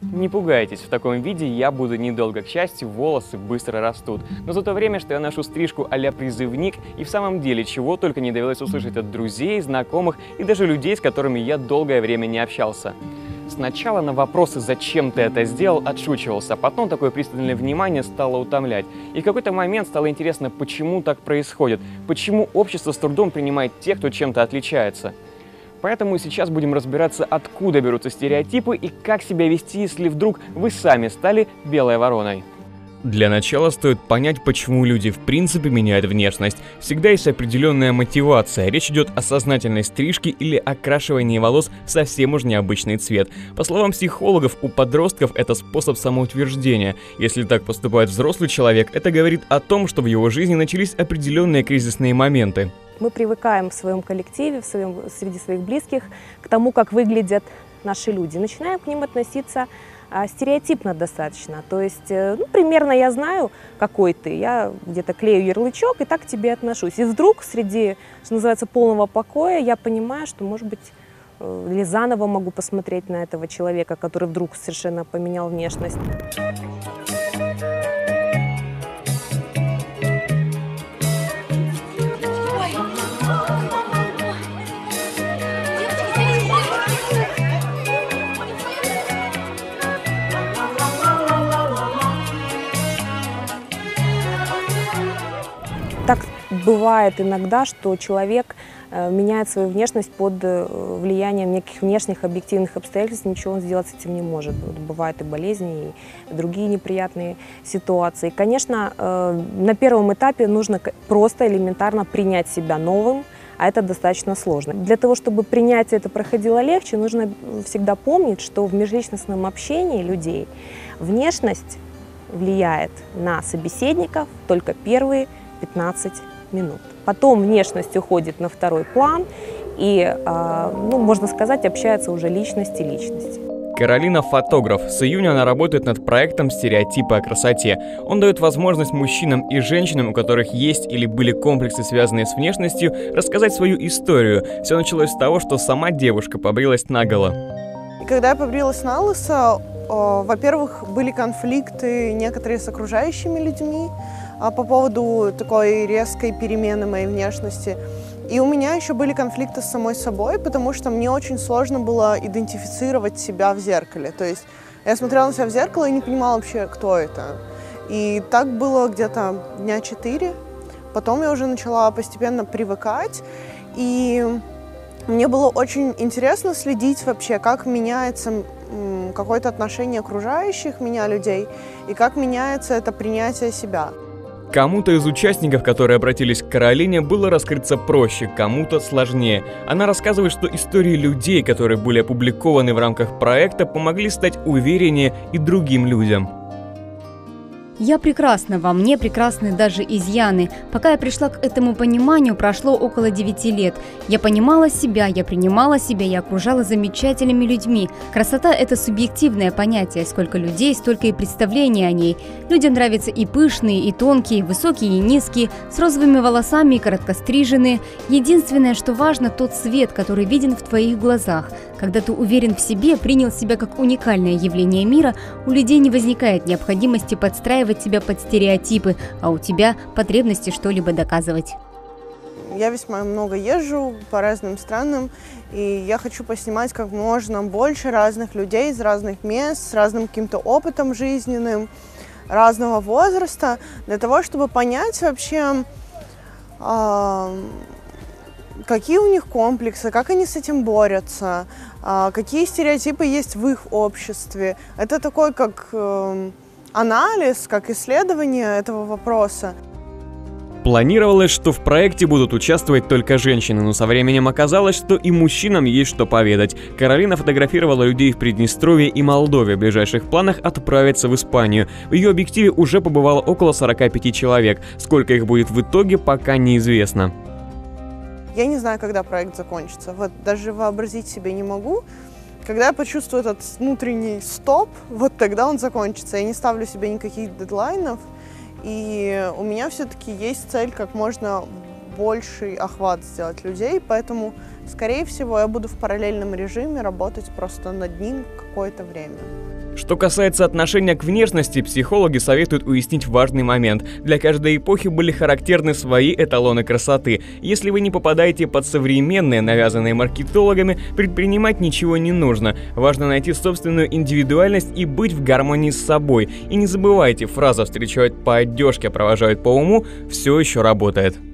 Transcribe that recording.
Не пугайтесь, в таком виде я буду недолго. К счастью, волосы быстро растут. Но за то время, что я ношу стрижку а-ля призывник, и в самом деле чего только не довелось услышать от друзей, знакомых и даже людей, с которыми я долгое время не общался. Сначала на вопросы «зачем ты это сделал?» отшучивался, а потом такое пристальное внимание стало утомлять. И в какой-то момент стало интересно, почему так происходит, почему общество с трудом принимает тех, кто чем-то отличается. Поэтому сейчас будем разбираться, откуда берутся стереотипы и как себя вести, если вдруг вы сами стали белой вороной. Для начала стоит понять, почему люди в принципе меняют внешность. Всегда есть определенная мотивация. Речь идет о сознательной стрижке или окрашивании волос в совсем уж необычный цвет. По словам психологов, у подростков это способ самоутверждения. Если так поступает взрослый человек, это говорит о том, что в его жизни начались определенные кризисные моменты. Мы привыкаем в своем коллективе, среди своих близких к тому, как выглядят наши люди. Начинаем к ним относиться стереотипно достаточно. То есть, примерно я знаю, какой ты. Я где-то клею ярлычок и так к тебе отношусь. И вдруг среди, что называется, полного покоя я понимаю, что, может быть, или заново могу посмотреть на этого человека, который вдруг совершенно поменял внешность. Так бывает иногда, что человек меняет свою внешность под влиянием неких внешних объективных обстоятельств, ничего он сделать с этим не может. Бывают и болезни, и другие неприятные ситуации. Конечно, на первом этапе нужно просто элементарно принять себя новым, а это достаточно сложно. Для того, чтобы принятие это проходило легче, нужно всегда помнить, что в межличностном общении людей внешность влияет на собеседников только первые 15 минут. Потом внешность уходит на второй план, и, можно сказать, общаются уже личность и личность. Каролина – фотограф. С июня она работает над проектом «Стереотипы о красоте». Он дает возможность мужчинам и женщинам, у которых есть или были комплексы, связанные с внешностью, рассказать свою историю. Все началось с того, что сама девушка побрилась наголо. И когда я побрилась на лысо, во-первых, были конфликты некоторые с окружающими людьми по поводу такой резкой перемены моей внешности. И у меня еще были конфликты с самой собой, потому что мне очень сложно было идентифицировать себя в зеркале. То есть я смотрела на себя в зеркало и не понимала вообще, кто это. И так было где-то дня 4. Потом я уже начала постепенно привыкать. И мне было очень интересно следить вообще, как меняется какое-то отношение окружающих меня людей и как меняется это принятие себя. Кому-то из участников, которые обратились к Каролине, было раскрыться проще, кому-то сложнее. Она рассказывает, что истории людей, которые были опубликованы в рамках проекта, помогли стать увереннее и другим людям. Я прекрасна, во мне прекрасны даже изъяны. Пока я пришла к этому пониманию, прошло около 9 лет. Я понимала себя, я принимала себя, я окружала замечательными людьми. Красота – это субъективное понятие. Сколько людей, столько и представлений о ней. Людям нравятся и пышные, и тонкие, высокие и низкие, с розовыми волосами и короткостриженные. Единственное, что важно – тот свет, который виден в твоих глазах. Когда ты уверен в себе, принял себя как уникальное явление мира, у людей не возникает необходимости подстраивать тебя под стереотипы, а у тебя потребности что-либо доказывать. Я весьма много езжу по разным странам, и я хочу поснимать как можно больше разных людей из разных мест, с разным каким-то опытом жизненным, разного возраста, для того, чтобы понять вообще, какие у них комплексы, как они с этим борются, какие стереотипы есть в их обществе. Это такой как анализ, как исследование этого вопроса. Планировалось, что в проекте будут участвовать только женщины, но со временем оказалось, что и мужчинам есть что поведать. Каролина фотографировала людей в Приднестровье и Молдове. В ближайших планах отправиться в Испанию. В ее объективе уже побывало около 45 человек. Сколько их будет в итоге, пока неизвестно. Я не знаю, когда проект закончится. Вот даже вообразить себе не могу. Когда я почувствую этот внутренний стоп, вот тогда он закончится. Я не ставлю себе никаких дедлайнов. И у меня все-таки есть цель как можно больший охват сделать людей. Поэтому, скорее всего, я буду в параллельном режиме работать просто над ним какое-то время. Что касается отношения к внешности, психологи советуют уяснить важный момент. Для каждой эпохи были характерны свои эталоны красоты. Если вы не попадаете под современные, навязанные маркетологами, предпринимать ничего не нужно. Важно найти собственную индивидуальность и быть в гармонии с собой. И не забывайте, фраза «встречают по одежке, провожают по уму» все еще работает.